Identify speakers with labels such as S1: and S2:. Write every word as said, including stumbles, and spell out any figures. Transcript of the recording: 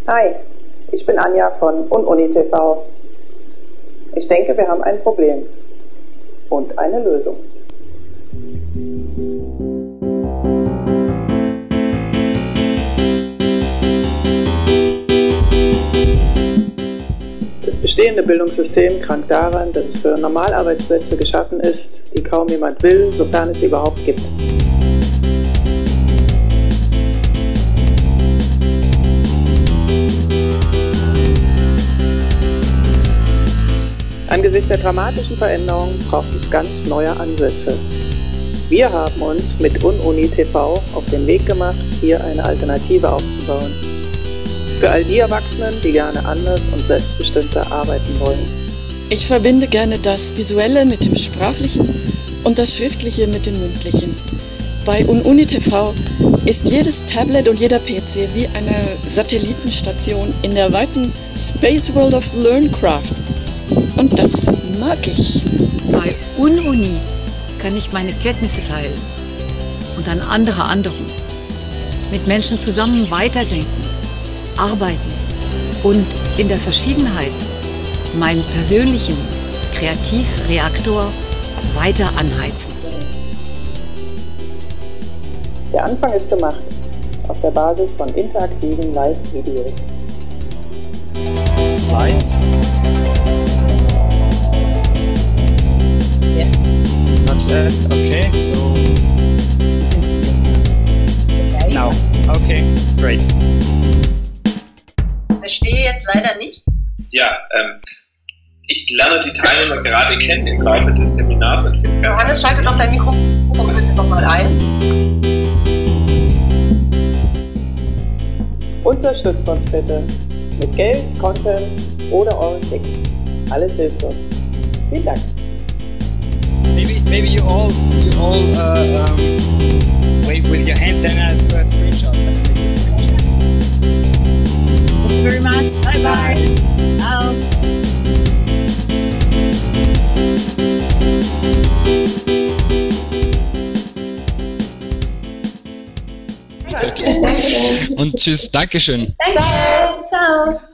S1: Hi, ich bin Anja von UnUniTV. Ich denke, wir haben ein Problem und eine Lösung. Das bestehende Bildungssystem krankt daran, dass es für Normalarbeitsplätze geschaffen ist, die kaum jemand will, sofern es sie überhaupt gibt. Angesichts der dramatischen Veränderungen braucht es ganz neue Ansätze. Wir haben uns mit UnUniTV auf den Weg gemacht, hier eine Alternative aufzubauen. Für all die Erwachsenen, die gerne anders und selbstbestimmter arbeiten wollen.
S2: Ich verbinde gerne das Visuelle mit dem Sprachlichen und das Schriftliche mit dem Mündlichen. Bei UnUniTV ist jedes Tablet und jeder P C wie eine Satellitenstation in der weiten Space World of Learncraft. Und das mag ich.
S3: Bei UnUni kann ich meine Kenntnisse teilen und an andere anderen. Mit Menschen zusammen weiterdenken, arbeiten und in der Verschiedenheit meinen persönlichen Kreativreaktor weiter anheizen.
S1: Der Anfang ist gemacht, auf der Basis von interaktiven Live-Videos.
S4: Slides.
S5: Yes.
S4: Not yet. Okay, so
S5: Okay.
S4: now. Okay, great.
S5: Ich verstehe jetzt leider nichts.
S6: Ja, ähm, ich lerne die Teilnehmer gerade kennen im Laufe des Seminars und finde es ganz
S5: Johannes, schalte doch dein Mikrofon bitte nochmal ein.
S1: Unterstützt uns bitte mit Geld, Content oder euren Klicks. Alles hilft uns. Vielen Dank.
S4: Maybe, maybe you all, you all uh, um, wave with your hand, then I do a screenshot. Then I make a screenshot.
S5: Thank you very much. Bye bye. Ciao.
S4: Okay. Und tschüss, Dankeschön.
S5: Danke. Ciao.